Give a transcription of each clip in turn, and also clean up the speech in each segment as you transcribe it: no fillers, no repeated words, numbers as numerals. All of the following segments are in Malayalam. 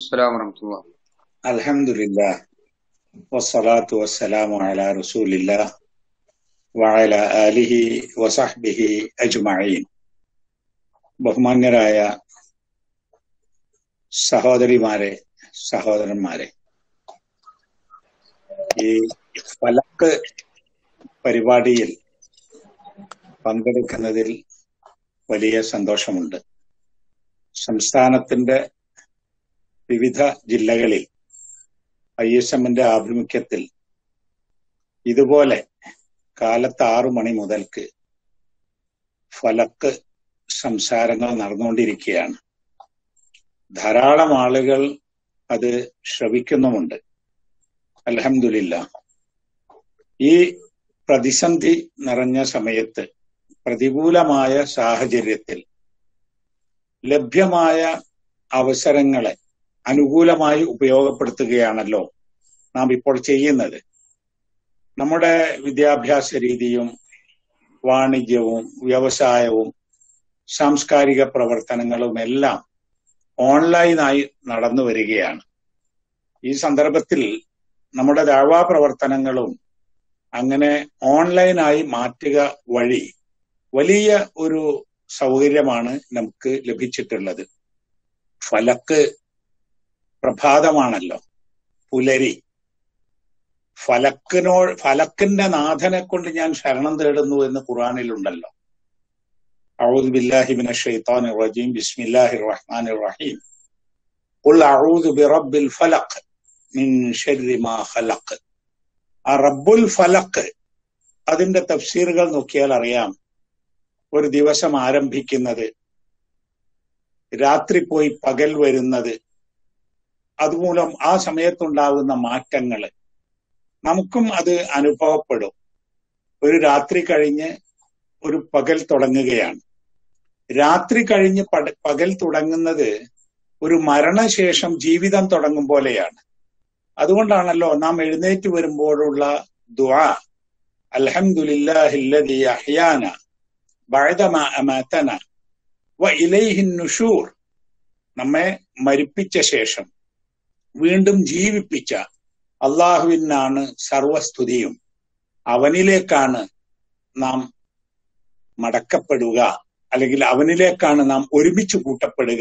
അസ്സലാമു വറഹ്മത്തുള്ളാഹി. അൽഹംദുലില്ലാഹ് വസ്സലാത്തു വസ്സലാമു അലാ റസൂലില്ലാഹ് വഅലാ ആലിഹി വസഹ്ബിഹി അജ്മഈൻ. ബഹുമാന്യരായ സഹോദരിമാരെ, സഹോദരന്മാരെ, ഈ ഫലക്ക് പരിപാടിയിൽ പങ്കെടുക്കുന്നതിൽ വലിയ സന്തോഷമുണ്ട്. സംസ്ഥാനത്തിന്റെ വിവിധ ജില്ലകളിൽ ISMന്റെ ആഭിമുഖ്യത്തിൽ ഇതുപോലെ കാലത്ത് 6 മണി മുതൽക്ക് ഫലക്ക് സംസാരങ്ങൾ നടന്നുകൊണ്ടിരിക്കുകയാണ്. ധാരാളം ആളുകൾ അത് ശ്രവിക്കുന്നുമുണ്ട്. അൽഹംദുലില്ലാഹ്. ഈ പ്രതിസന്ധി നിറഞ്ഞ സമയത്ത്, പ്രതികൂലമായ സാഹചര്യത്തിൽ ലഭ്യമായ അവസരങ്ങളെ അനുകൂലമായി ഉപയോഗപ്പെടുത്തുകയാണല്ലോ നാം ഇപ്പോൾ ചെയ്യുന്നത്. നമ്മുടെ വിദ്യാഭ്യാസ രീതിയും വാണിജ്യവും വ്യവസായവും സാംസ്കാരിക പ്രവർത്തനങ്ങളും എല്ലാം ഓൺലൈനായി നടന്നു വരികയാണ്. ഈ സന്ദർഭത്തിൽ നമ്മുടെ ദഅ്വാ പ്രവർത്തനങ്ങളും അങ്ങനെ ഓൺലൈനായി മാറ്റുക വഴി വലിയ ഒരു സൗകര്യമാണ് നമുക്ക് ലഭിച്ചിട്ടുള്ളത്. പ്രഭാതമാണല്ലോ, പുലരി. ഫലക്കിന്റെ നാഥനെ കൊണ്ട് ഞാൻ ശരണം തേടുന്നു എന്ന് ഖുർആനിലുണ്ടല്ലോ. അഊദു ബില്ലാഹി മിനശ് ശൈത്വാനിർ റജീം. ബിസ്മില്ലാഹിർ റഹ്മാനിർ റഹീം. ഖുൽ അഊദു ബിറബ്ബിൽ ഫലഖ് മിൻ ശർരി മാ ഖലഖ്. ആ റബ്ബുൽ ഫലഖ്, അതിന്റെ തഫ്സീറുകൾ നോക്കിയാൽ അറിയാം, ഒരു ദിവസം ആരംഭിക്കുന്നത്, രാത്രി പോയി പകൽ വരുന്നത്, അതുമൂലം ആ സമയത്തുണ്ടാകുന്ന മാറ്റങ്ങൾ നമുക്കും അത് അനുഭവപ്പെടും. ഒരു രാത്രി കഴിഞ്ഞ് ഒരു പകൽ തുടങ്ങുകയാണ്. രാത്രി കഴിഞ്ഞ് പകൽ തുടങ്ങുന്നത് ഒരു മരണശേഷം ജീവിതം തുടങ്ങും പോലെയാണ്. അതുകൊണ്ടാണല്ലോ നാം എഴുന്നേറ്റ് വരുമ്പോഴുള്ള ദുആ, അൽഹംദുലില്ലാഹില്ലദീ അഹ്യാന ബഅദമാ അമാതന വ ഇലൈഹിൻ നുശൂർ. നമ്മെ മരിപ്പിച്ച ശേഷം വീണ്ടും ജീവിപ്പിച്ച അള്ളാഹുവിനാണ് സർവസ്തുതിയും. അവനിലേക്കാണ് നാം മടക്കപ്പെടുക, അല്ലെങ്കിൽ അവനിലേക്കാണ് നാം ഒരുമിച്ച് കൂട്ടപ്പെടുക.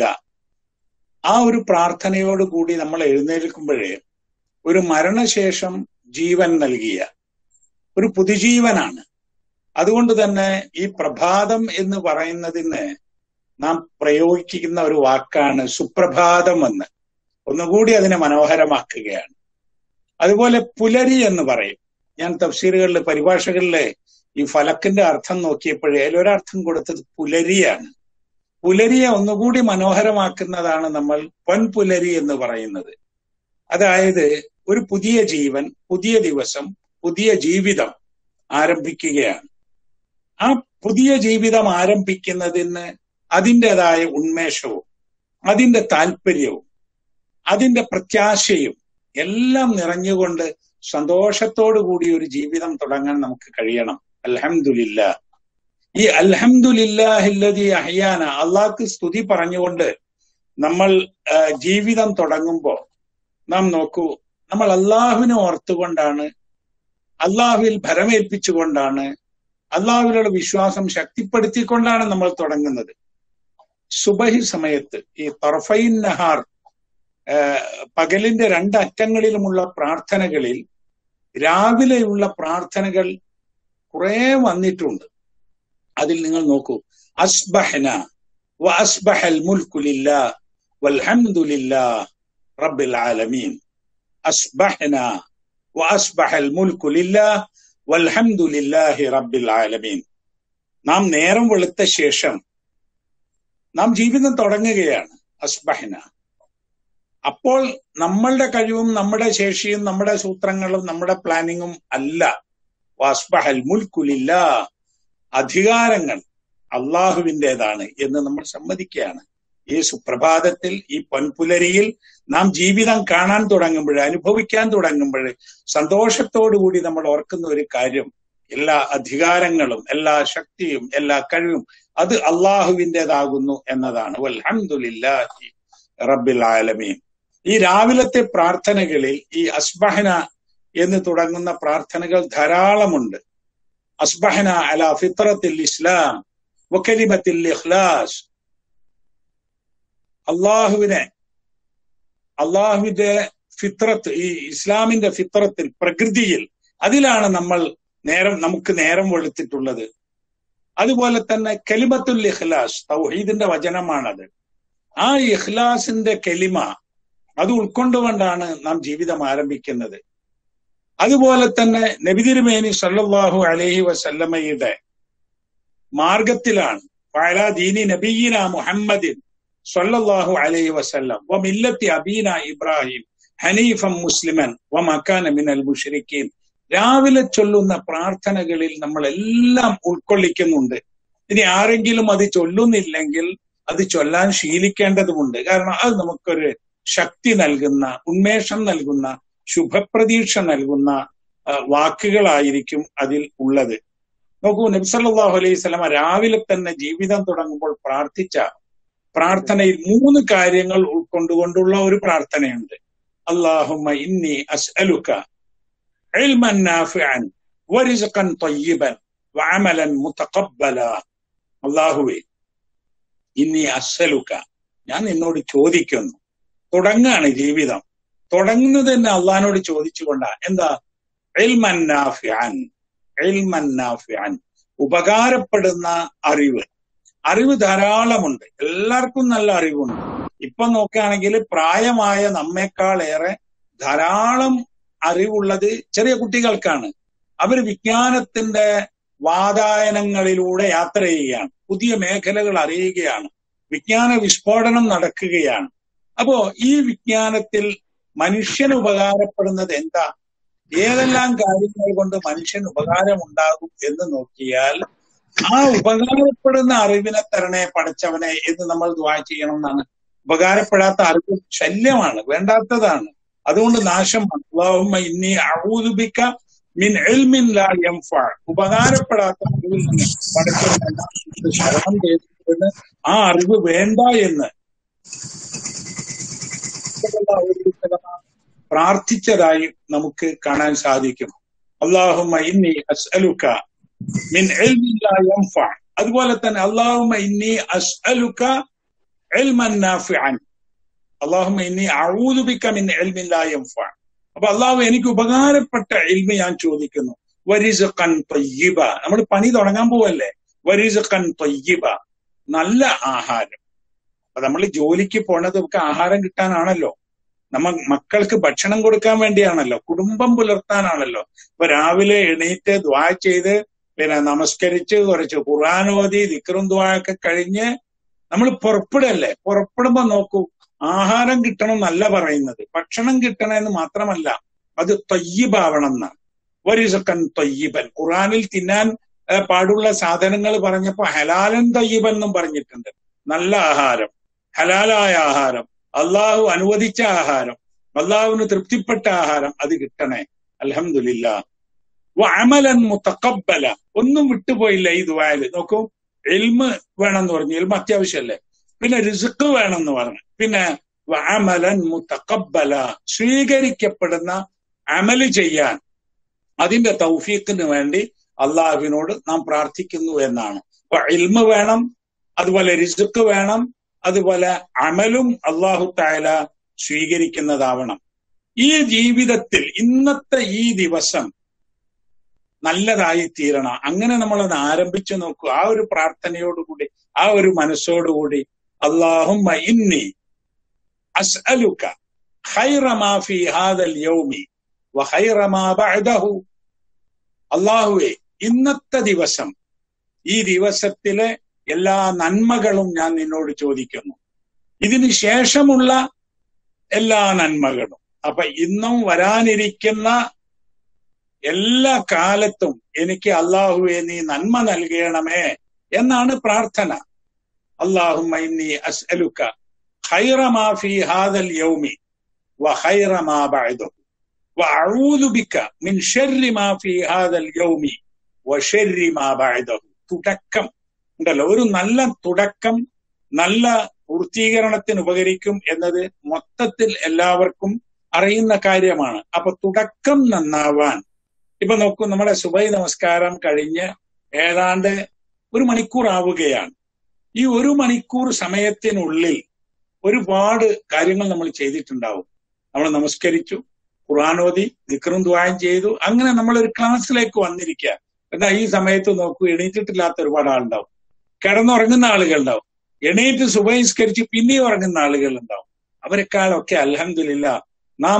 ആ ഒരു പ്രാർത്ഥനയോടുകൂടി നമ്മൾ എഴുന്നേൽക്കുമ്പോഴേ ഒരു മരണശേഷം ജീവൻ നൽകിയ ഒരു പുതുജീവനാണ്. അതുകൊണ്ട് തന്നെ ഈ പ്രഭാതം എന്ന് പറയുന്നതിന് നാം പ്രയോഗിക്കുന്ന ഒരു വാക്കാണ് സുപ്രഭാതം എന്ന്. ഒന്നുകൂടി അതിനെ മനോഹരമാക്കുകയാണ്. അതുപോലെ പുലരി എന്ന് പറയും. ഞാൻ തഫ്സീറുകളിലെ പരിഭാഷകളിലെ ഈ ഫലക്കിന്റെ അർത്ഥം നോക്കിയപ്പോഴേ അതിലൊരർത്ഥം കൊടുത്തത് പുലരിയാണ്. പുലരിയെ ഒന്നുകൂടി മനോഹരമാക്കുന്നതാണ് നമ്മൾ പൊൻപുലരി എന്ന് പറയുന്നത്. അതായത് ഒരു പുതിയ ജീവൻ, പുതിയ ദിവസം, പുതിയ ജീവിതം ആരംഭിക്കുകയാണ്. ആ പുതിയ ജീവിതം ആരംഭിക്കുന്നതിന് അതിൻ്റെതായ ഉന്മേഷവും അതിന്റെ താല്പര്യവും അതിന്റെ പ്രത്യാശയും എല്ലാം നിറഞ്ഞുകൊണ്ട് സന്തോഷത്തോടു കൂടി ഒരു ജീവിതം തുടങ്ങാൻ നമുക്ക് കഴിയണം. അൽഹംദുലില്ലാഹ്. ഈ അൽഹംദുലില്ലാഹില്ലദീ അഹ്യാന, അള്ളാഹ്ക്ക് സ്തുതി പറഞ്ഞുകൊണ്ട് നമ്മൾ ജീവിതം തുടങ്ങുമ്പോൾ നാം നോക്കൂ, നമ്മൾ അള്ളാഹുവിനെ ഓർത്തുകൊണ്ടാണ്, അള്ളാഹുവിൽ ഭരമേൽപ്പിച്ചുകൊണ്ടാണ്, അള്ളാഹുവിലുള്ള വിശ്വാസം ശക്തിപ്പെടുത്തിക്കൊണ്ടാണ് നമ്മൾ തുടങ്ങുന്നത്. സുബഹി സമയത്ത് ഈ തർഫൈൻ നഹാർ, പകലിന്റെ 2 അറ്റങ്ങളിലുമുള്ള പ്രാർത്ഥനകളിൽ രാവിലെയുള്ള പ്രാർത്ഥനകൾ കുറെ വന്നിട്ടുണ്ട്. അതിൽ നിങ്ങൾ നോക്കൂ, അസ്ബഹന വ അസ്ബഹൽ മുൽക്കു ലില്ലാഹ് വൽഹംദുലില്ലാഹ് റബ്ബിൽ ആലമീൻ. അസ്ബഹന വ അസ്ബഹൽ മുൽക്കു ലില്ലാഹ് വൽഹംദുലില്ലാഹി റബ്ബിൽ ആലമീൻ. നാം നേരം വെളുത്ത ശേഷം നാം ജീവിതം തുടങ്ങുകയാണ്. അസ്ബഹന. അപ്പോൾ നമ്മളുടെ കഴിവും നമ്മുടെ ശേഷിയും നമ്മുടെ സൂത്രങ്ങളും നമ്മുടെ പ്ലാനിങ്ങും അല്ല. വസ്ബഹൽ മുൽക്കു ലില്ലാഹ്, അധികാരങ്ങൾ അള്ളാഹുവിൻ്റെതാണ് എന്ന് നമ്മൾ സമ്മതിക്കുകയാണ്. ഈ സുപ്രഭാതത്തിൽ, ഈ പൊൻപുലരിയിൽ നാം ജീവിതം കാണാൻ തുടങ്ങുമ്പോൾ, അനുഭവിക്കാൻ തുടങ്ങുമ്പോൾ സന്തോഷത്തോടുകൂടി നമ്മൾ ഓർക്കുന്ന ഒരു കാര്യം, എല്ലാ അധികാരങ്ങളും എല്ലാ ശക്തിയും എല്ലാ കഴിവും അത് അള്ളാഹുവിൻ്റെതാകുന്നു എന്നതാണ്. വൽഹംദുലില്ലാഹി റബ്ബിൽ ആലമീൻ. ഈ രാവിലത്തെ പ്രാർത്ഥനകളിൽ ഈ അസ്ബഹന എന്ന് തുടങ്ങുന്ന പ്രാർത്ഥനകൾ ധാരാളമുണ്ട്. അസ്ബഹന അലാ ഫിത്രത്തിൽ ഇസ്ലാം വകലിമത്തിൽ ഇഖ്ലാസ്. അള്ളാഹുവിന്റെ ഫിത്രത്ത്, ഈ ഇസ്ലാമിന്റെ ഫിത്രത്തിൽ, പ്രകൃതിയിൽ, അതിലാണ് നമുക്ക് നേരം വെളുത്തിട്ടുള്ളത്. അതുപോലെ തന്നെ കലിമത്തുൽ ഇഖ്ലാസ്, തൗഹീദിന്റെ വചനമാണത്. ആ ഇഖ്ലാസിന്റെ കലിമ അത് ഉൾക്കൊണ്ടുകൊണ്ടാണ് നാം ജീവിതം ആരംഭിക്കുന്നത്. അതുപോലെ തന്നെ നബി തിരുമേനി സല്ലല്ലാഹു അലൈഹി വസല്ലമയുടെ മാർഗത്തിലാണ് ഫഅലാ ദീനി നബിയിന മുഹമ്മദിൻ സല്ലല്ലാഹു അലൈഹി വസല്ലം വ മില്ലത്തി അബീന ഇബ്രാഹിം ഹനീഫൻ മുസ്ലിമൻ വ മകാന മിനൽ മുശ്രിക്കീൻ. രാവിലെ ചൊല്ലുന്ന പ്രാർത്ഥനകളിൽ നമ്മൾ എല്ലാം ഉൾക്കൊള്ളിക്കുന്നുണ്ട്. ഇനി ആരെങ്കിലും അത് ചൊല്ലുന്നില്ലെങ്കിൽ അത് ചൊല്ലാൻ ശീലിക്കേണ്ടതുമുണ്ട്. കാരണം അത് നമുക്കൊരു ശക്തി നൽകുന്ന, ഉന്മേഷം നൽകുന്ന, ശുഭപ്രതീക്ഷ നൽകുന്ന വാക്കുകളായിരിക്കും അതിൽ ഉള്ളത്. നോക്കൂ, നബി സല്ലല്ലാഹു അലൈഹി വസല്ലം രാവിലെ തന്നെ ജീവിതം തുടങ്ങുമ്പോൾ പ്രാർത്ഥിച്ച പ്രാർത്ഥനയിൽ 3 കാര്യങ്ങൾ ഉൾക്കൊണ്ടുകൊണ്ടുള്ള ഒരു പ്രാർത്ഥനയുണ്ട്. അല്ലാഹുമ്മ ഇന്നി അസ്അലുക ഇൽമൻ നാഫിഅൻ വറിസ്ഖൻ ത്വയ്യിബൻ വഅമലൻ മുതഖബ്ബല. അല്ലാഹുവേ, ഇന്നി അസ്അലുക, ഞാൻ നിന്നോട് ചോദിക്കുന്നു. തുടങ്ങാണ് ജീവിതം, തുടങ്ങുന്നത് തന്നെ അള്ളാഹിനോട് ചോദിച്ചുകൊണ്ടാ. എന്താ? ഇൽമൻ നാഫിഅൻ, ഇൽമൻ നാഫിഅൻ, ഉപകാരപ്പെടുന്ന അറിവ്. അറിവ് ധാരാളമുണ്ട്, എല്ലാവർക്കും നല്ല അറിവുണ്ട്. ഇപ്പൊ നോക്കുകയാണെങ്കിൽ പ്രായമായ നമ്മെക്കാളേറെ ധാരാളം അറിവുള്ളത് ചെറിയ കുട്ടികൾക്കാണ്. അവർ വിജ്ഞാനത്തിന്റെ വാതായനങ്ങളിലൂടെ യാത്ര ചെയ്യുകയാണ്, പുതിയ മേഖലകൾ അറിയുകയാണ്, വിജ്ഞാന വിസ്ഫോടനം നടക്കുകയാണ്. അപ്പോ ഈ വിജ്ഞാനത്തിൽ മനുഷ്യന് ഉപകാരപ്പെടുന്നത് എന്താ? ഏതെല്ലാം കാര്യങ്ങൾ കൊണ്ട് മനുഷ്യന് ഉപകാരമുണ്ടാകും എന്ന് നോക്കിയാൽ ആ ഉപകാരപ്പെടുന്ന അറിവിനെ തരണേ പടച്ചവനെ എന്ന് നമ്മൾ ദുആ ചെയ്യണം എന്നാണ്. ഉപകാരപ്പെടാത്ത അറിവ് ശല്യമാണ്, വേണ്ടാത്തതാണ്, അതുകൊണ്ട് നാശമാണ്. അല്ലാഹുമ്മ ഇന്നി അഊദു ബിക മിൻ ഇൽമിൻ ലാ യൻഫഅ, ഉപകാരപ്പെടാത്ത അറിവിൽ നിന്ന് പടച്ചവനെ ശരണം തേടുന്നത്, ആ അറിവ് വേണ്ട എന്ന് പ്രാർത്ഥിച്ചതായി നമുക്ക് കാണാൻ സാധിക്കും. അല്ലാഹുമ്മ ഇന്നി അസ്അലുക മിൻ ഇൽമിൻ ലാ യൻഫഅ. അതുപോലെ തന്നെ അല്ലാഹുമ്മ ഇന്നി അസ്അലുക ഇൽമൻ നാഫിഅൻ, അല്ലാഹുമ്മ ഇന്നി അഊദു ബിക മിൻ ഇൽമിൻ ലാ യൻഫഅ. അപ്പൊ അല്ലാഹു, എനിക്ക് ഉപകാരപ്പെട്ട ഇൽമ ഞാൻ ചോദിക്കുന്നു. വറിസ്ഖൻ ത്വയ്യിബ, നമ്മൾ പണി തുടങ്ങാൻ പോവല്ലേ. വറിസ്ഖൻ ത്വയ്യിബ, നല്ല ആഹാരം. അപ്പൊ നമ്മൾ ജോലിക്ക് പോണത് നമുക്ക് ആഹാരം കിട്ടാനാണല്ലോ, മക്കൾക്ക് ഭക്ഷണം കൊടുക്കാൻ വേണ്ടിയാണല്ലോ, കുടുംബം പുലർത്താനാണല്ലോ. ഇപ്പൊ രാവിലെ എണീറ്റ് ദുആ ചെയ്ത് നമസ്കരിച്ച് കുറച്ച് ഖുർആൻ ഓതി ദിക്റും ദുആയൊക്കെ കഴിഞ്ഞ് നമ്മൾ പുറപ്പെടല്ലേ. പുറപ്പെടുമ്പോ നോക്കൂ, ആഹാരം കിട്ടണം എന്നല്ല പറയുന്നത്, ഭക്ഷണം കിട്ടണമെന്ന് മാത്രമല്ല, അത് ത്വയ്യിബാവണം എന്നാണ്. വറിസ്ഖൻ ത്വയ്യിബൻ, ഖുർആനിൽ തിന്നാൻ പാടുള്ള സാധനങ്ങൾ പറഞ്ഞപ്പോ ഹലാലൻ ത്വയ്യിബൻ എന്നും പറഞ്ഞിട്ടുണ്ട്. നല്ല ആഹാരം, ഹലാലായ ആഹാരം, അള്ളാഹു അനുവദിച്ച ആഹാരം, അള്ളാഹുവിന് തൃപ്തിപ്പെട്ട ആഹാരം, അത് കിട്ടണേ. അൽഹംദുലില്ലാ. വഅമലൻ മുതഖബ്ബല, ഒന്നും വിട്ടുപോയില്ല ഈ ദുആയില്. നോക്കൂ, ഇൽമ് വേണമെന്ന് പറഞ്ഞു, ഇൽമ് അത്യാവശ്യമല്ലേ. പിന്നെ റിസ്ഖ് വേണമെന്ന് പറഞ്ഞു, പിന്നെ വഅമലൻ മുതഖബ്ബല, സ്വീകരിക്കപ്പെടുന്ന അമല് ചെയ്യാൻ അതിന്റെ തൗഫീഖിന് വേണ്ടി അള്ളാഹുവിനോട് നാം പ്രാർത്ഥിക്കുന്നു എന്നാണ്. അപ്പൊ ഇൽമ് വേണം, അതുപോലെ റിസ്ഖ് വേണം, അതുപോലെ അമലും അല്ലാഹു തആല സ്വീകരിക്കുന്നതാവണം. ഈ ജീവിതത്തിൽ ഇന്നത്തെ ഈ ദിവസം നല്ലതായി തീരണം. അങ്ങനെ നമ്മളത് ആരംഭിച്ചു നോക്കൂ. ആ ഒരു പ്രാർത്ഥനയോടുകൂടി, ആ ഒരു മനസ്സോടുകൂടി, അല്ലാഹുമ്മ ഇന്നി അസ്അലുക ഖൈറ മാ ഫീ ഹാദൽ യൗമി വ ഖൈറ മാ ബഅദഹു. അല്ലാഹുവേ, ഇന്നത്തെ ദിവസം, ഈ ദിവസത്തിലെ എല്ലാ നന്മകളും ഞാൻ നിന്നോട് ചോദിക്കുന്നു, ഇതിന് ശേഷമുള്ള എല്ലാ നന്മകളും. അപ്പൊ ഇന്നും വരാനിരിക്കുന്ന എല്ലാ കാലത്തും എനിക്ക് അല്ലാഹുവേ നീ നന്മ നൽകണമേ എന്നാണ് പ്രാർത്ഥന. അല്ലാഹുമ്മ ഇന്നി അസ്അലുക ഖൈറ മാ ഫീ ഹാദൽ യൗമി വ ഖൈറ മാ ബഅദഹു വ അഊദു ബിക മിൻ ശർരി മാ ഫീ ഹാദൽ യൗമി വ ശർരി മാ ബഅദഹു. തുടക്കം ഉണ്ടല്ലോ, ഒരു നല്ല തുടക്കം, നല്ല പൂർത്തീകരണത്തിന് ഉപകരിക്കും എന്നത് മൊത്തത്തിൽ എല്ലാവർക്കും അറിയുന്ന കാര്യമാണ്. അപ്പൊ തുടക്കം നന്നാവാൻ, ഇപ്പൊ നോക്കൂ, നമ്മുടെ സുബഹി നമസ്കാരം കഴിഞ്ഞ് ഏതാണ്ട് 1 മണിക്കൂർ ആവുകയാണ്. ഈ 1 മണിക്കൂർ സമയത്തിനുള്ളിൽ ഒരുപാട് കാര്യങ്ങൾ നമ്മൾ ചെയ്തിട്ടുണ്ടാവും. നമ്മൾ നമസ്കരിച്ചു, ഖുർആൻ ഓതി, ദിക്റും ദുആയും ചെയ്തു, അങ്ങനെ നമ്മളൊരു ക്ലാസ്സിലേക്ക് വന്നിരിക്കുക. എന്നാൽ ഈ സമയത്ത് നോക്കൂ, എണീറ്റിട്ടില്ലാത്ത ഒരുപാട് ആളുണ്ടാവും, കിടന്നുറങ്ങുന്ന ആളുകളുണ്ടാവും, എണീറ്റ് സുബഹിസ്കരിച്ച് പിന്നെയും ഉറങ്ങുന്ന ആളുകളുണ്ടാവും. അവരെക്കാളൊക്കെ അൽഹംദുലില്ലാ നാം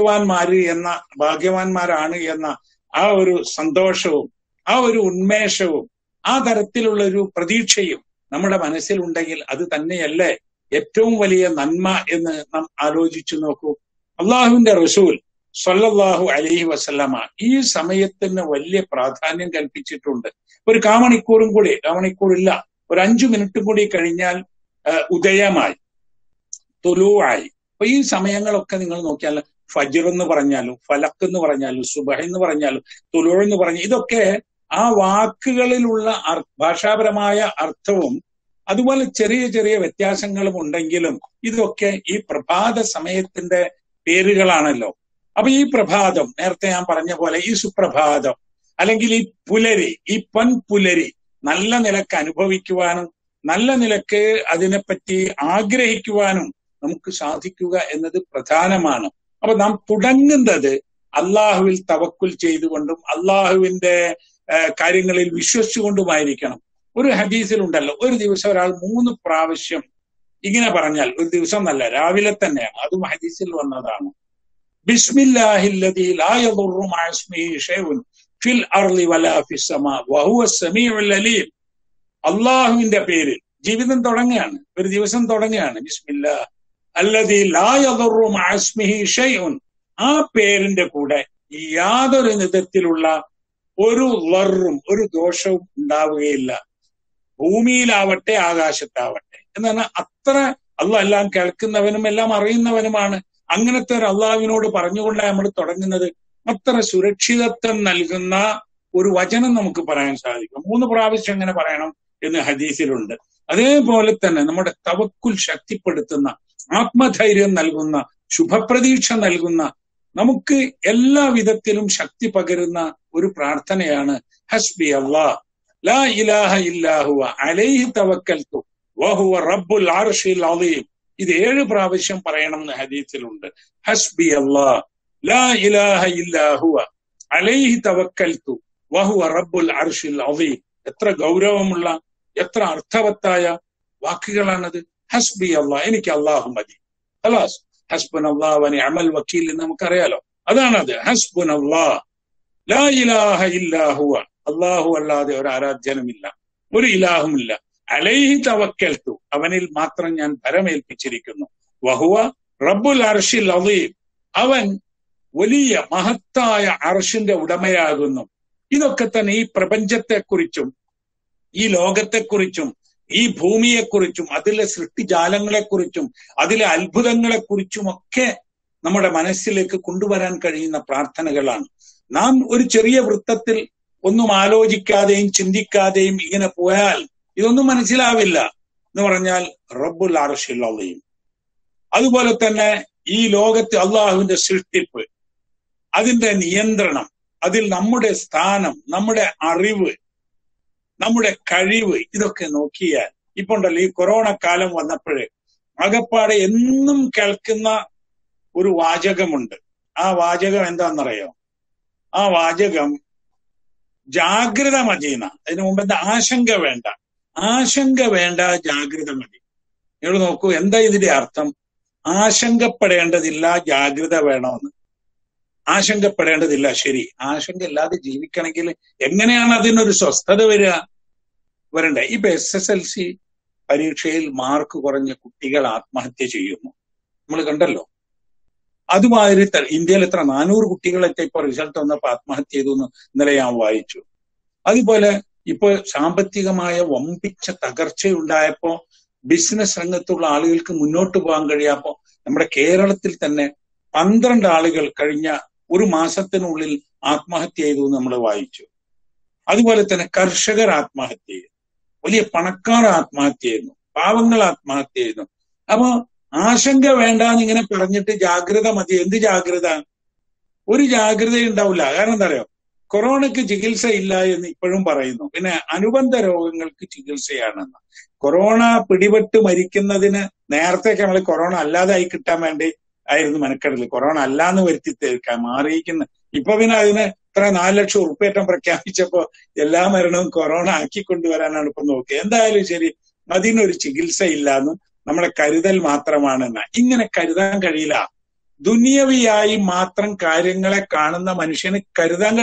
ഭാഗ്യവാന്മാരാണ് എന്ന ആ ഒരു സന്തോഷവും ആ ഒരു ഉന്മേഷവും ആ തരത്തിലുള്ള ഒരു പ്രതീക്ഷയും നമ്മുടെ മനസ്സിലുണ്ടെങ്കിൽ അത് തന്നെയല്ലേ ഏറ്റവും വലിയ നന്മ എന്ന് നാം ആലോചിച്ചു നോക്കൂ. അള്ളാഹുവിന്റെ റസൂൽ സ്വല്ലല്ലാഹു അലൈഹി വസല്ലമ ഈ സമയത്തിന് വലിയ പ്രാധാന്യം കൽപ്പിച്ചിട്ടുണ്ട്. ഒരു കാമണിക്കൂറില്ല, ഒരു 5 മിനിറ്റും കൂടി കഴിഞ്ഞാൽ ഉദയമായി, തുലൂആയി. അപ്പൊ ഈ സമയങ്ങളൊക്കെ നിങ്ങൾ നോക്കിയാൽ ഫജ്ർ എന്ന് പറഞ്ഞാലും ഫലക്ക് എന്ന് പറഞ്ഞാലും സുബഹ് എന്ന് പറഞ്ഞാലും തുലൂ എന്ന് പറഞ്ഞാൽ ഇതൊക്കെ ആ വാക്കുകളിലുള്ള ഭാഷാപരമായ അർത്ഥവും അതുപോലെ ചെറിയ ചെറിയ വ്യത്യാസങ്ങളും ഉണ്ടെങ്കിലും ഇതൊക്കെ ഈ പ്രഭാത സമയത്തിന്റെ പേരുകളാണല്ലോ. അപ്പൊ ഈ പ്രഭാതം, നേരത്തെ ഞാൻ പറഞ്ഞ പോലെ ഈ സുപ്രഭാതം അല്ലെങ്കിൽ ഈ പുലരി, ഈ പൊൻപുലരി നല്ല നിലക്ക് അനുഭവിക്കുവാനും നല്ല നിലക്ക് അതിനെപ്പറ്റി ആഗ്രഹിക്കുവാനും നമുക്ക് സാധിക്കുക എന്നത് പ്രധാനമാണ്. അപ്പൊ നാം തുടങ്ങുന്നത് അള്ളാഹുവിൽ തവക്കുൽ ചെയ്തുകൊണ്ടും അള്ളാഹുവിന്റെ കാര്യങ്ങളിൽ വിശ്വസിച്ചുകൊണ്ടുമായിരിക്കണം. ഒരു ഹദീസിലുണ്ടല്ലോ, ഒരു ദിവസം ഒരാൾ 3 പ്രാവശ്യം ഇങ്ങനെ പറഞ്ഞാൽ, ഒരു ദിവസം നല്ല, രാവിലെ തന്നെയാണ്, അതും ഹദീസിൽ വന്നതാണ്, ബിസ്മില്ലാഹില്ലദീ ലാ യദുറു മഅ ഇസ്മിഹി ശൈഉൻ ഫിൽ അർളി വലാ ഫിസ് സമാ വഹുവ സമീഉൽ അലീം. അള്ളാഹുവിന്റെ പേരിൽ ജീവിതം തുടങ്ങുകയാണ്, ഒരു ദിവസം തുടങ്ങുകയാണ്, ബിസ്മില്ലാ അല്ലദീ ലാ യദുറു മഅ ഇസ്മിഹി ശൈഉൻ. ആ പേരിന്റെ കൂടെ യാതൊരു വിധത്തിലുള്ള ഒരു ലറും ഒരു ദോഷവും ഉണ്ടാവുകയില്ല, ഭൂമിയിലാവട്ടെ ആകാശത്താവട്ടെ. എന്നാണ് അത്ര അള്ളാഹ് എല്ലാം കേൾക്കുന്നവനും എല്ലാം അറിയുന്നവനുമാണ്. അങ്ങനത്തെ ഒരു അള്ളാഹുവിനോട് പറഞ്ഞുകൊണ്ടാണ് നമ്മൾ തുടങ്ങുന്നത്. അത്ര സുരക്ഷിതത്വം നൽകുന്ന ഒരു വചനം നമുക്ക് പറയാൻ സാധിക്കും. 3 പ്രാവശ്യം എങ്ങനെ പറയണം എന്ന് ഹദീസിലുണ്ട്. അതേപോലെ തന്നെ നമ്മുടെ തവക്കുൽ ശക്തിപ്പെടുത്തുന്ന, ആത്മധൈര്യം നൽകുന്ന, ശുഭപ്രതീക്ഷ നൽകുന്ന, നമുക്ക് എല്ലാ വിധത്തിലും ശക്തി പകരുന്ന ഒരു പ്രാർത്ഥനയാണ് ഹസ്ബി അല്ലാഹ് ലാ ഇലാഹ ഇല്ലാ ഹുവ അലൈഹി തവക്കൽതു വഹുവ റബ്ബുൽ അർശിൽ അളീം. ഇത് 7 പ്രാവശ്യം പറയണം എന്ന് ഹദീസിലുണ്ട്. ഹസ്ബി അല്ലാഹ് ലാ ഇലാഹ ഇല്ലാ ഹുവ അലൈഹി തവക്കൽതു വഹുവ റബ്ബുൽ അർശിൽ അളീം. എത്ര ഗൗരവമുള്ള, എത്ര അർത്ഥവത്തായ വാക്കുകളാണത്. ഹസ്ബി അല്ലാഹ്, എനിക്ക് അള്ളാഹു മതി, ഖലാസ്, ഹസ്ബുനല്ലാഹു വ നിഅമൽ വക്കീൽ എന്ന് നമുക്കറിയാലോ. അതാണത്, ഹസ്ബുനല്ലാഹ് ലാ ഇലാഹ ഇല്ലാ ഹുവ, അള്ളാഹു അല്ലാതെ ഒരു ആരാധ്യനുമില്ല, ഒരു ഇലാഹുമില്ല, അലൈഹി തവക്കൽതു, അവനിൽ മാത്രം ഞാൻ ഭരമേൽപ്പിച്ചിരിക്കുന്നു, വഹുവ റബ്ബുൽ അർശിൽ അളീം, അവൻ വലിയ മഹത്തായ അർശിന്റെ ഉടമയാകുന്നു. ഇതൊക്കെ തന്നെ ഈ പ്രപഞ്ചത്തെക്കുറിച്ചും ഈ ലോകത്തെക്കുറിച്ചും ഈ ഭൂമിയെക്കുറിച്ചും അതിലെ സൃഷ്ടിജാലങ്ങളെക്കുറിച്ചും അതിലെ അത്ഭുതങ്ങളെക്കുറിച്ചുമൊക്കെ നമ്മുടെ മനസ്സിലേക്ക് കൊണ്ടുവരാൻ കഴിയുന്ന പ്രാർത്ഥനകളാണ്. നാം ഒരു ചെറിയ വൃത്തത്തിൽ ഒന്നും ആലോചിക്കാതെയും ചിന്തിക്കാതെയും ഇങ്ങനെ പോയാൽ ഇതൊന്നും മനസ്സിലാവില്ല. എന്ന് പറഞ്ഞാൽ റബ്ബുൽ അർശിൽ അളീം. അതുപോലെ തന്നെ ഈ ലോകത്ത് അള്ളാഹുവിന്റെ സൃഷ്ടിപ്പ്, അതിന്റെ നിയന്ത്രണം, അതിൽ നമ്മുടെ സ്ഥാനം, നമ്മുടെ അറിവ്, നമ്മുടെ കഴിവ്, ഇതൊക്കെ നോക്കിയാൽ ഇപ്പൊ ഉണ്ടല്ലോ, ഈ കൊറോണ കാലം വന്നപ്പോഴേ അകപ്പാടെ എന്നും കേൾക്കുന്ന ഒരു വാചകമുണ്ട്. ആ വാചകം എന്താണെന്നറിയോ? ആ വാചകം ജാഗ്രത മതിയെന്ന. അതിനു മുമ്പ് എന്താ? ആശങ്ക വേണ്ട, ആശങ്ക വേണ്ട, ജാഗ്രത മതി. നിങ്ങൾ നോക്കൂ, എന്താ ഇതിന്റെ അർത്ഥം? ആശങ്കപ്പെടേണ്ടതില്ല, ജാഗ്രത വേണമെന്ന്. ആശങ്കപ്പെടേണ്ടതില്ല, ശരി. ആശങ്ക ഇല്ലാതെ ജീവിക്കണമെങ്കിൽ എങ്ങനെയാണ് അതിനൊരു സ്വസ്ഥത വരണ്ടേ? ഇപ്പൊ SSLC പരീക്ഷയിൽ മാർക്ക് കുറഞ്ഞ കുട്ടികൾ ആത്മഹത്യ ചെയ്യുന്നു, നമ്മൾ കണ്ടല്ലോ. അതുമാതിരി ഇന്ത്യയിൽ എത്ര 400 കുട്ടികളൊക്കെ ഇപ്പൊ റിസൾട്ട് വന്നപ്പോ ആത്മഹത്യ ചെയ്തു എന്ന് ഇന്നലെ ഞാൻ വായിച്ചു. അതുപോലെ ഇപ്പൊ സാമ്പത്തികമായ വമ്പിച്ച തകർച്ചയുണ്ടായപ്പോ ബിസിനസ് രംഗത്തുള്ള ആളുകൾക്ക് മുന്നോട്ട് പോകാൻ കഴിയാപ്പോ നമ്മുടെ കേരളത്തിൽ തന്നെ 12 ആളുകൾ കഴിഞ്ഞ ഒരു മാസത്തിനുള്ളിൽ ആത്മഹത്യ ചെയ്തു എന്ന് നമ്മൾ വായിച്ചു. അതുപോലെ തന്നെ കർഷകർ ആത്മഹത്യ ചെയ്തു, വലിയ പണക്കാർ ആത്മഹത്യ ചെയ്യുന്നു. പാവങ്ങൾ ആത്മഹത്യ ചെയ്യുന്നു. അപ്പൊ ആശങ്ക വേണ്ടാന്ന് ഇങ്ങനെ പറഞ്ഞിട്ട് ജാഗ്രത മതി. എന്ത് ജാഗ്രത? ഒരു ജാഗ്രത ഉണ്ടാവില്ല. കാരണം എന്താ അറിയോ, കൊറോണയ്ക്ക് ചികിത്സ ഇല്ല എന്ന് ഇപ്പോഴും പറയുന്നു. പിന്നെ അനുബന്ധ രോഗങ്ങൾക്ക് ചികിത്സയാണെന്ന്. കൊറോണ പിടിപെട്ട് മരിക്കുന്നതിന് നേരത്തെയൊക്കെ നമ്മൾ കൊറോണ അല്ലാതായി കിട്ടാൻ വേണ്ടി ആയിരുന്നു മെനക്കെടൽ. കൊറോണ അല്ലാന്ന് വരുത്തി തീർക്കാൻ മാറിയിരിക്കുന്ന. ഇപ്പൊ പിന്നെ അതിന് ഇത്ര 4 ലക്ഷം ഉറുപ്പിയേറ്റം പ്രഖ്യാപിച്ചപ്പോ എല്ലാ മരണവും കൊറോണ ആക്കിക്കൊണ്ടുവരാനാണ് ഇപ്പൊ നോക്കുക. എന്തായാലും ശരി, അതിനൊരു ചികിത്സ ഇല്ലാന്നും നമ്മളെ കരുതൽ മാത്രമാണെന്ന. ഇങ്ങനെ കരുതാൻ കഴിയില്ല. ദുനിയവിയായി മാത്രം കാര്യങ്ങളെ കാണുന്ന മനുഷ്യന് കരുതാൻ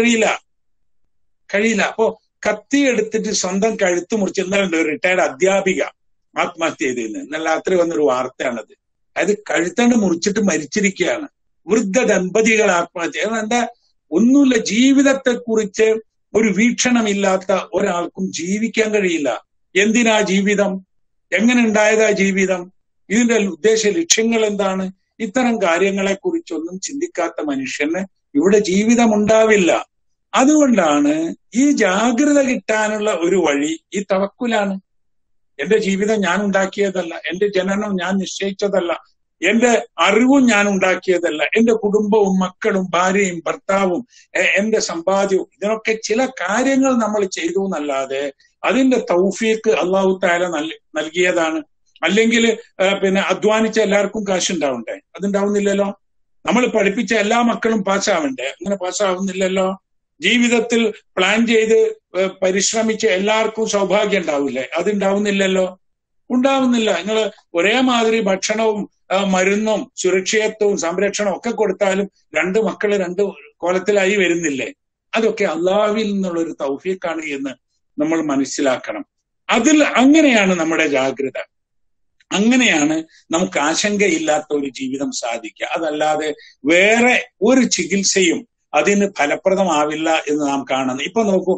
കഴിയില്ല. അപ്പോ കത്തി എടുത്തിട്ട് സ്വന്തം കഴുത്ത് മുറിച്ച്. ഇന്നലെ ഒരു റിട്ടയർഡ് അധ്യാപിക ആത്മഹത്യ ചെയ്തിരുന്നു. ഇന്നലെ രാത്രി വന്നൊരു വാർത്തയാണത്. അതായത് കഴുത്തണ്ട് മുറിച്ചിട്ട് മരിച്ചിരിക്കുകയാണ്. വൃദ്ധ ദമ്പതികൾ ആത്മഹത്യ. എന്താ, ഒന്നുമില്ല. ജീവിതത്തെ കുറിച്ച് ഒരു വീക്ഷണമില്ലാത്ത ഒരാൾക്കും ജീവിക്കാൻ കഴിയില്ല. എന്തിനാ ജീവിതം? എങ്ങനെ ഉണ്ടായതാ ജീവിതം? ഇതിന്റെ ഉദ്ദേശ ലക്ഷ്യങ്ങൾ എന്താണ്? ഇത്തരം കാര്യങ്ങളെ കുറിച്ചൊന്നും ചിന്തിക്കാത്ത മനുഷ്യന് ഇവിടെ ജീവിതം ഉണ്ടാവില്ല. അതുകൊണ്ടാണ് ഈ ജാഗ്രത കിട്ടാനുള്ള ഒരു വഴി ഈ തവക്കുലാണ്. എന്റെ ജീവിതം ഞാൻ ഉണ്ടാക്കിയതല്ല, എന്റെ ജനനം ഞാൻ നിശ്ചയിച്ചതല്ല, എന്റെ അറിവും ഞാൻ ഉണ്ടാക്കിയതല്ല, എന്റെ കുടുംബവും മക്കളും ഭാര്യയും ഭർത്താവും എന്റെ സമ്പാദ്യവും, ഇതിനൊക്കെ ചില കാര്യങ്ങൾ നമ്മൾ ചെയ്തു എന്നല്ലാതെ അതിന്റെ തൗഫീക്ക് അള്ളാഹു തആല നൽകിയതാണ്. അല്ലെങ്കിൽ പിന്നെ അധ്വാനിച്ച എല്ലാവർക്കും കാശുണ്ടാവണ്ടേ? അതുണ്ടാവുന്നില്ലല്ലോ. നമ്മൾ പഠിപ്പിച്ച എല്ലാ മക്കളും പാസ്സാവണ്ടേ? അങ്ങനെ പാസ്സാവുന്നില്ലല്ലോ. ജീവിതത്തിൽ പ്ലാൻ ചെയ്ത് പരിശ്രമിച്ച എല്ലാവർക്കും സൗഭാഗ്യം ഉണ്ടാവില്ലേ? അതുണ്ടാവുന്നില്ലല്ലോ. ഉണ്ടാവുന്നില്ല. നിങ്ങൾ ഒരേ മാതിരി ഭക്ഷണവും മരുന്നും സുരക്ഷിതത്വവും സംരക്ഷണവും ഒക്കെ കൊടുത്താലും 2 മക്കള് 2 കോലത്തിലായി വരുന്നില്ലേ? അതൊക്കെ അള്ളാഹുവിൽ നിന്നുള്ള ഒരു തൗഫീഖാണ് എന്ന് നമ്മൾ മനസ്സിലാക്കണം. അതിൽ അങ്ങനെയാണ് നമ്മുടെ ജാഗ്രത. അങ്ങനെയാണ് നമുക്ക് ആശങ്കയില്ലാത്ത ഒരു ജീവിതം സാധിക്കുക. അതല്ലാതെ വേറെ ഒരു ചികിത്സയും അതിന് ഫലപ്രദമാവില്ല എന്ന് നാം കാണുന്നു. ഇപ്പൊ നോക്കൂ,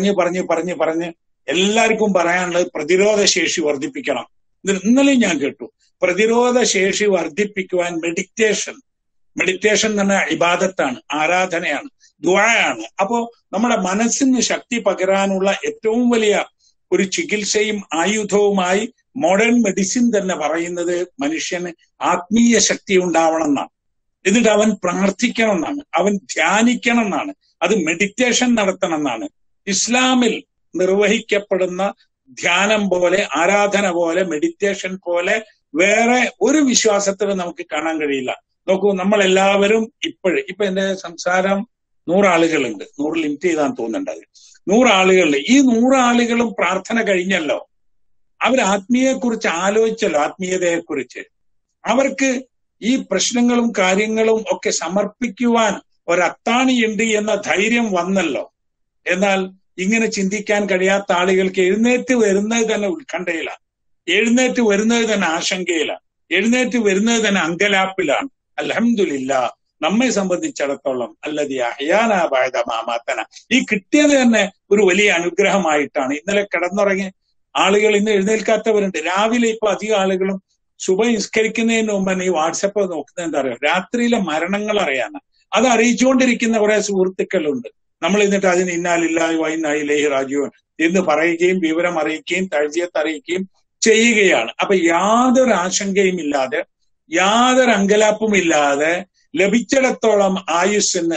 പറഞ്ഞ് എല്ലാവർക്കും പറയാനുള്ളത് പ്രതിരോധ ശേഷി വർദ്ധിപ്പിക്കണം. ഇന്നലെ ഞാൻ കേട്ടു, പ്രതിരോധ ശേഷി വർദ്ധിപ്പിക്കുവാൻ മെഡിറ്റേഷൻ എന്ന് പറഞ്ഞാൽ ഇബാദത്താണ്, ആരാധനയാണ്, ദുആയാണ്. അപ്പോ നമ്മുടെ മനസ്സിന് ശക്തി പകരാനുള്ള ഏറ്റവും വലിയ ഒരു ചികിത്സയും ആയുധവുമായി മോഡേൺ മെഡിസിൻ തന്നെ പറയുന്നത് മനുഷ്യന് ആത്മീയ ശക്തി ഉണ്ടാവണം എന്നാണ്. എന്നിട്ട് അവൻ പ്രാർത്ഥിക്കണം എന്നാണ്, അവൻ ധ്യാനിക്കണം എന്നാണ്, അത് മെഡിറ്റേഷൻ നടത്തണം എന്നാണ്. ഇസ്ലാമിൽ നിർവഹിക്കപ്പെടുന്ന ധ്യാനം പോലെ, ആരാധന പോലെ, മെഡിറ്റേഷൻ പോലെ വേറെ ഒരു വിശ്വാസത്തിലും നമുക്ക് കാണാൻ കഴിയില്ല. നോക്കൂ, നമ്മളെല്ലാവരും ഇപ്പൊ എന്റെ സംസാരം 100 ആളുകളുണ്ട്. 100 ലിമിറ്റ് ചെയ്താന്ന് തോന്നുന്നുണ്ട്. 100 ആളുകളിൽ ഈ 100 ആളുകളും പ്രാർത്ഥന കഴിഞ്ഞല്ലോ. അവർ ആത്മീയയെക്കുറിച്ച് ആലോചിച്ചല്ലോ, ആത്മീയതയെക്കുറിച്ച്. അവർക്ക് ഈ പ്രശ്നങ്ങളും കാര്യങ്ങളും ഒക്കെ സമർപ്പിക്കുവാൻ ഒരത്താണിയുണ്ട് എന്ന ധൈര്യം വന്നല്ലോ. എന്നാൽ ഇങ്ങനെ ചിന്തിക്കാൻ കഴിയാത്ത ആളുകൾക്ക് എഴുന്നേറ്റ് വരുന്നത് തന്നെ ഉത്കണ്ഠയിലാണ്, എഴുന്നേറ്റ് വരുന്നത് തന്നെ ആശങ്കയിലാണ്, എഴുന്നേറ്റ് വരുന്നത് തന്നെ അങ്കലാപ്പിലാണ്. അൽഹംദുലില്ലാ, നമ്മെ സംബന്ധിച്ചിടത്തോളം അല്ലദീ അഹ്യാനാ ബഅദ മാ അമാതന, ഈ കിട്ടിയത് തന്നെ ഒരു വലിയ അനുഗ്രഹമായിട്ടാണ്. ഇന്നലെ കിടന്നുറങ്ങി ആളുകൾ ഇന്ന് എഴുന്നേൽക്കാത്തവരുണ്ട്. രാവിലെ ഇപ്പൊ അധികം ആളുകളും സുബഹി നിസ്കരിക്കുന്നതിന് മുമ്പ് തന്നെ ഈ വാട്സപ്പ് നോക്കുന്നത് എന്താ അറിയാം, രാത്രിയിലെ മരണങ്ങൾ അറിയാനാണ്. അത് അറിയിച്ചുകൊണ്ടിരിക്കുന്ന കുറെ സുഹൃത്തുക്കളുണ്ട്. നമ്മൾ എന്നിട്ട് അതിന് ഇന്നാ ലില്ലാഹി വ ഇന്നാ ഇലൈഹി റാജിഊൻ എന്ന് പറയുകയും വിവരം അറിയിക്കുകയും തഅ്സിയത്ത് അറിയിക്കുകയും ചെയ്യുകയാണ്. അപ്പൊ യാതൊരു ആശങ്കയും ഇല്ലാതെ, യാതൊരു അങ്കലാപ്പും ഇല്ലാതെ ലഭിച്ചിടത്തോളം ആയുസ്സിന്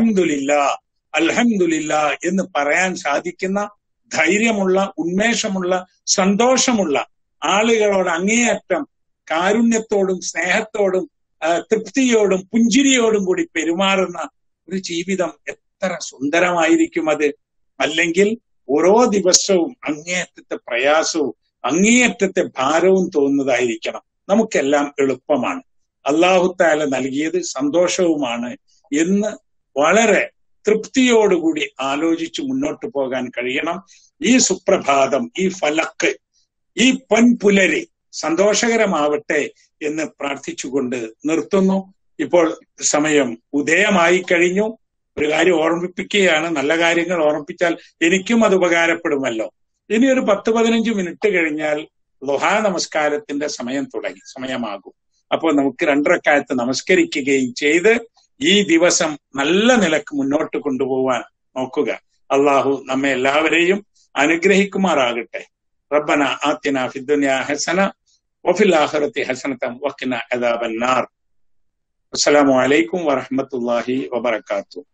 അൽഹംദുലില്ലാ എന്ന് പറയാൻ സാധിക്കുന്ന ധൈര്യമുള്ള, ഉന്മേഷമുള്ള, സന്തോഷമുള്ള ആളുകളോട് അങ്ങേയറ്റം കാരുണ്യത്തോടും സ്നേഹത്തോടും തൃപ്തിയോടും പുഞ്ചിരിയോടും കൂടി പെരുമാറുന്ന ഒരു ജീവിതം എത്ര സുന്ദരമായിരിക്കും അത്. അല്ലെങ്കിൽ ഓരോ ദിവസവും അങ്ങേയറ്റത്തെ പ്രയാസവും അങ്ങേയറ്റത്തെ ഭാരവും തോന്നുന്നതായിരിക്കണം. നമുക്കെല്ലാം എളുപ്പമാണ്, അല്ലാഹു തആല നൽകിയത് സന്തോഷവുമാണ് എന്ന് വളരെ തൃപ്തിയോടുകൂടി ആലോചിച്ച് മുന്നോട്ട് പോകാൻ കഴിയണം. ഈ സുപ്രഭാതം, ഈ ഫലക്ക്, ഈ പൊൻപുലരി സന്തോഷകരമാവട്ടെ എന്ന് പ്രാർത്ഥിച്ചുകൊണ്ട് നിർത്തുന്നു. ഇപ്പോൾ സമയം ഉദയമായി കഴിഞ്ഞു. ഒരു കാര്യം ഓർമ്മിപ്പിക്കുകയാണ്, നല്ല കാര്യങ്ങൾ ഓർമ്മിപ്പിച്ചാൽ എനിക്കും അത് ഉപകാരപ്പെടുമല്ലോ. ഇനി ഒരു 10-15 മിനിറ്റ് കഴിഞ്ഞാൽ ളുഹാ നമസ്കാരത്തിന്റെ സമയമാകും. അപ്പോൾ നമുക്ക് 2 റക്അത്ത് നമസ്കരിക്കുകയും ചെയ്ത് ഈ ദിവസം നല്ല നിലക്ക് മുന്നോട്ട് കൊണ്ടുപോകാൻ നോക്കുക. അള്ളാഹു നമ്മെ എല്ലാവരെയും അനുഗ്രഹിക്കുമാറാകട്ടെ. റബ്ബന ആതിന ഫിദ് ദുനിയ ഹസന വഫിൽ ആഖിറതി ഹസനതൻ വഖിന അദാബന്നാർ. അസ്സലാമു അലൈക്കും വറഹ്മത്തുള്ളാഹി വബറകാതുഹു.